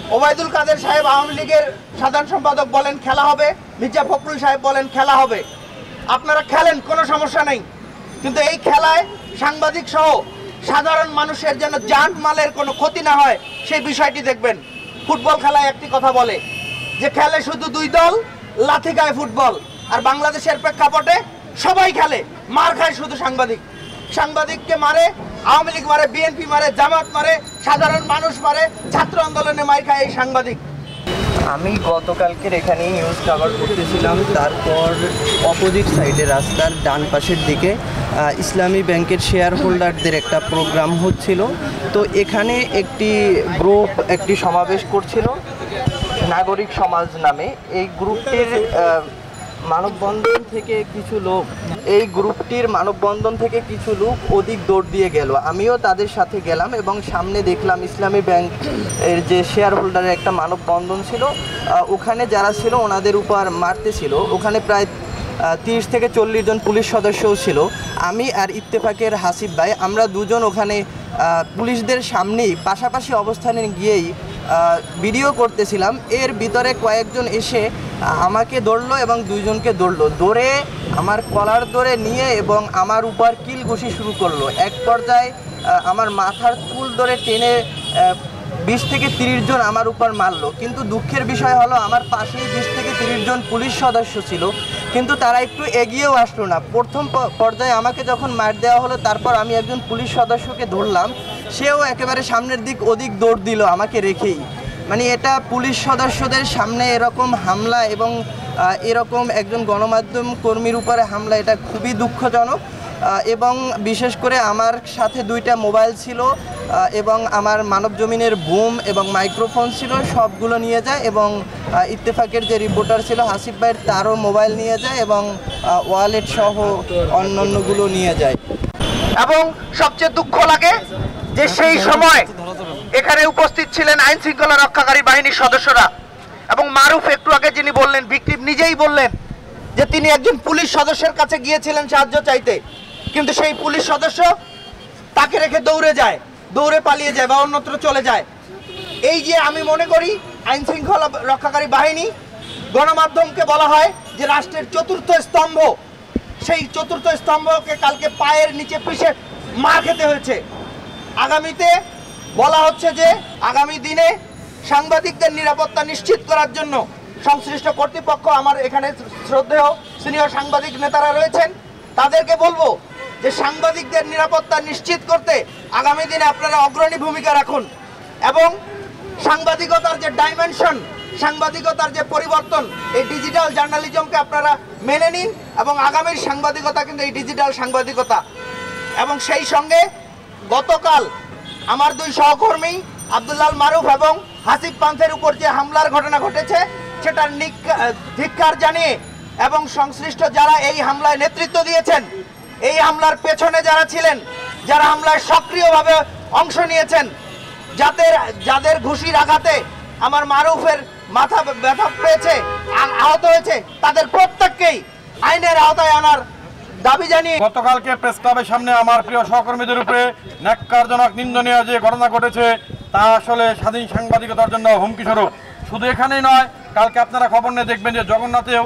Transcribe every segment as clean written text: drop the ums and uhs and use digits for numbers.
ওবায়দুল কাদের সাহেব আওয়ামী লীগের সাধারণ সম্পাদক বলেন খেলা হবে, মির্জা ফখরুল সাহেব বলেন খেলা হবে। আপনারা খেলেন, কোনো সমস্যা নেই, কিন্তু এই খেলায় সাংবাদিক সহ সাধারণ মানুষের যেন জানমালের কোনো ক্ষতি না হয় সেই বিষয়টি দেখবেন। ফুটবল খেলায় একটি কথা বলে যে খেলে শুধু দুই দল, লাথি খায় ফুটবল। আর বাংলাদেশের প্রেক্ষাপটে সবাই খেলে, মার খায় শুধু সাংবাদিক। সাংবাদিককে মারে আওয়ামী লীগ, মারে বিএনপি, মারে জামাত, মারে সাধারণ মানুষ, মারে ছাত্র আন্দোলনে মার খায় এই সাংবাদিক। আমি গতকালকের এখানেই নিউজ কভার করতেছিলাম। তারপর অপোজিট সাইডে রাস্তার ডান পাশের দিকে ইসলামী ব্যাংকের শেয়ার হোল্ডারদের একটা প্রোগ্রাম হচ্ছিল। তো এখানে একটি গ্রুপ একটি সমাবেশ করছিল নাগরিক সমাজ নামে। এই গ্রুপটির মানববন্ধন থেকে কিছু লোক ওদিক দৌড় দিয়ে গেল। আমিও তাদের সাথে গেলাম এবং সামনে দেখলাম ইসলামী ব্যাংক এর যে শেয়ার হোল্ডারের একটা মানববন্ধন ছিল, ওখানে যারা ছিল ওনাদের উপর মারতেছিল। ওখানে প্রায় 30 থেকে 40 জন পুলিশ সদস্যও ছিল। আমি আর ইত্তেফাকের হাসিব ভাই, আমরা দুজন ওখানে পুলিশদের সামনেই পাশাপাশি অবস্থানে গিয়েই ভিডিও করতেছিলাম। এর ভিতরে কয়েকজন এসে আমাকে ধরলো এবং দুইজনকে ধরে আমার কলার ধরে নিয়ে এবং আমার উপর কিল ঘুষি শুরু করলো। এক পর্যায়ে আমার মাথার চুল ধরে টেনে 20 থেকে 30 জন আমার উপর মারলো। কিন্তু দুঃখের বিষয় হলো আমার পাশেই 20 থেকে 30 জন পুলিশ সদস্য ছিল, কিন্তু তারা একটু এগিয়েও আসলো না। প্রথম পর্যায়ে আমাকে যখন মার দেওয়া হলো, তারপর আমি একজন পুলিশ সদস্যকে ধরলাম, সেও একেবারে সামনের দিক ওদিক দৌড় দিল আমাকে রেখেই। মানে এটা পুলিশ সদস্যদের সামনে এরকম হামলা এবং এরকম একজন গণমাধ্যম কর্মীর উপরে হামলা, এটা খুবই দুঃখজনক। এবং বিশেষ করে আমার সাথে 2টা মোবাইল ছিল এবং আমার মানব জমিনের বুম এবং মাইক্রোফোন ছিল, সবগুলো নিয়ে যায়। এবং ইত্তেফাকের যে রিপোর্টার ছিল হাসিব ভাইয়ের, তারও মোবাইল নিয়ে যায় এবং ওয়ালেট সহ অন্যান্যগুলো নিয়ে যায়। এবং সবচেয়ে দুঃখ লাগে যে সেই সময় এখানে উপস্থিত ছিলেন আইন শৃঙ্খলা রক্ষাকারী বাহিনীর সদস্যরা। এবং মারুফ একটু আগে যিনি বললেন, ভিকটিম নিজেই বললেন যে তিনি একজন পুলিশ সদস্যের কাছে গিয়েছিলেন সাহায্য চাইতে, কিন্তু সেই পুলিশ সদস্য তাকে রেখে দৌড়ে পালিয়ে যায় বা অন্যত্র চলে যায়। এই যে আমি মনে করি আইন শৃঙ্খলা রক্ষাকারী বাহিনী, গণমাধ্যমকে বলা হয় যে রাষ্ট্রের চতুর্থ স্তম্ভ, সেই চতুর্থ স্তম্ভকে কালকে পায়ের নিচে পিষে মার খেতে হয়েছে। আগামীতে বলা হচ্ছে যে আগামী দিনে সাংবাদিকদের নিরাপত্তা নিশ্চিত করার জন্য সংশ্লিষ্ট কর্তৃপক্ষ, আমার এখানে শ্রদ্ধেয় সিনিয়র সাংবাদিক নেতারা রয়েছেন, তাদেরকে বলবো যে সাংবাদিকদের নিরাপত্তা নিশ্চিত করতে আগামী দিনে আপনারা অগ্রণী ভূমিকা রাখুন এবং সাংবাদিকতার যে ডাইমেনশন, সাংবাদিকতার যে পরিবর্তন, এই ডিজিটাল জার্নালিজমকে আপনারা মেনে নিন এবং আগামীর সাংবাদিকতা কিন্তু এই ডিজিটাল সাংবাদিকতা। এবং সেই সঙ্গে গতকাল আমার 2 সহকর্মী আব্দুল্লাহ মারুফ এবং হাসিব পান্থের উপর যে হামলার ঘটনা ঘটেছে, সেটার ধিক্কার জানিয়ে এবং সংশ্লিষ্ট যারা এই হামলায় নেতৃত্ব দিয়েছেন, এই হামলার পেছনে যারা ছিলেন, যারা হামলায় সক্রিয়ভাবে অংশ নিয়েছেন, যাদের ঘুষির আঘাতে আমার মারুফের মাথা ব্যথা পেয়েছে, আহত হয়েছে, তাদের প্রত্যেককেই আইনের আওতায় আনার দাবি জানিয়ে গতকালকে প্রেস ক্লাবের সামনে আমার প্রিয় সহকর্মীদের উপরে ন্যাক্কারজনক নিন্দনীয় যে ঘটনা ঘটেছে, তা আসলে স্বাধীন সাংবাদিকতার জন্য হুমকি স্বরূপ। শুধু এখানেই নয়, কালকে আপনারা খবর নিয়ে দেখবেন যে জগন্নাথেও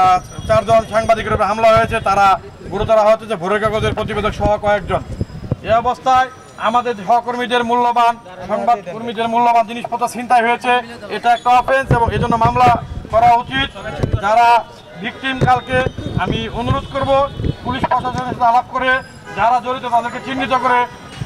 4 জন সাংবাদিকের উপরে হামলা হয়েছে, তারা গুরুতর আহত হয়েছে, ভোরের কাগজের প্রতিবেদক সহ কয়েকজন। এই অবস্থায় আমাদের সহকর্মীদের মূল্যবান সংবাদকর্মীদের মূল্যবান জিনিসপত্র ছিনতাই হয়েছে, এটা একটা অফেন্স এবং এজন্য মামলা করা উচিত। যারা ভিকটিম, কালকে আমি অনুরোধ করব পুলিশ প্রশাসনের সাথে আলাপ করে যারা জড়িত তাদেরকে চিহ্নিত করে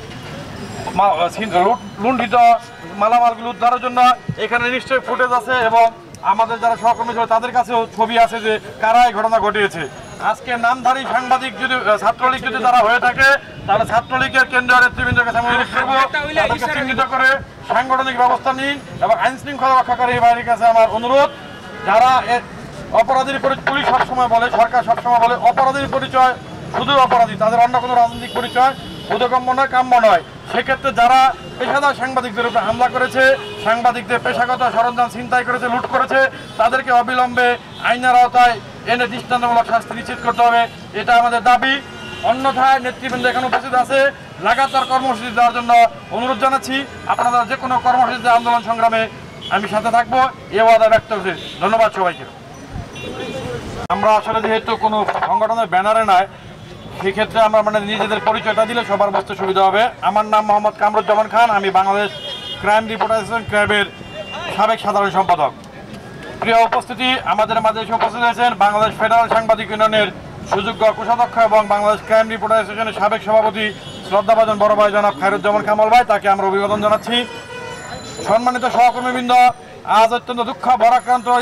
লুণ্ঠিত মালামালগুলো উদ্ধারের জন্য এখানে নিশ্চয়ই ফুটেজ আছে এবং আমাদের যারা সহকর্মী ছিল তাদের কাছেও ছবি আছে যে কারা এই ঘটনা ঘটিয়েছে। আজকে নামধারী সাংবাদিক যদি ছাত্রলীগ যদি তারা হয়ে থাকে, তাহলে ছাত্রলীগের কেন্দ্রীয় নেতৃবৃন্দের কাছে আমি অনুরোধ করবো তাদেরকে চিহ্নিত করে সাংগঠনিক ব্যবস্থা নিন। এবং আইন শৃঙ্খলা রক্ষাকারী বাহিনীর কাছে আমার অনুরোধ, যারা অপরাধীর পুলিশ সবসময় বলে, সরকার সবসময় বলে অপরাধীর পরিচয় শুধু অপরাধী, তাদের অন্য কোনো রাজনৈতিক পরিচয় বোধগম্য নয়, কাম্য নয়। সেক্ষেত্রে যারা পেশাদার সাংবাদিকদের উপরে হামলা করেছে, সাংবাদিকদের পেশাগত সরঞ্জাম ছিনতাই করেছে, লুট করেছে, তাদেরকে অবিলম্বে আইনের আওতায় এনে দৃষ্টান্তমূলক শাস্তি নিশ্চিত করতে হবে, এটা আমাদের দাবি। অন্যথায় নেতৃবৃন্দ এখানে উপস্থিত আছে, লাগাতার কর্মসূচি দেওয়ার জন্য অনুরোধ জানাচ্ছি। আপনারা যে কোনো কর্মসূচিতে আন্দোলন সংগ্রামে আমি সাথে থাকবো, এ ওয়াদা ব্যক্ত করছি। ধন্যবাদ সবাইকে। আমরা আসলে যেহেতু কোনো সংগঠনের ব্যানারে নাই, সেক্ষেত্রে আমরা মানে নিজেদের পরিচয়টা দিলে সবার বুঝতে সুবিধা হবে। আমার নাম মোহাম্মদ কামরুজ্জামান খান, আমি বাংলাদেশ ক্রাইম রিপোর্টার অ্যাসোসিয়েশন ক্র্যাবের সাবেক সাধারণ সম্পাদক। প্রিয় উপস্থিতি, আমাদের মাঝে এসে উপস্থিত হয়েছেন বাংলাদেশ ফেডারেল সাংবাদিক ইউনিয়নের সুযোগ্য কোষাধ্যক্ষ এবং বাংলাদেশ ক্রাইম রিপোর্টার অ্যাসোসিয়েশনের সাবেক সভাপতি শ্রদ্ধাভাজন বড় ভাই জনাব খায়রুজ্জামান কামাল ভাই, তাকে আমরা অভিবাদন জানাচ্ছি। সম্মানিত সহকর্মীবৃন্দ, আজ অত্যন্ত দুঃখ ভারাক্রান্ত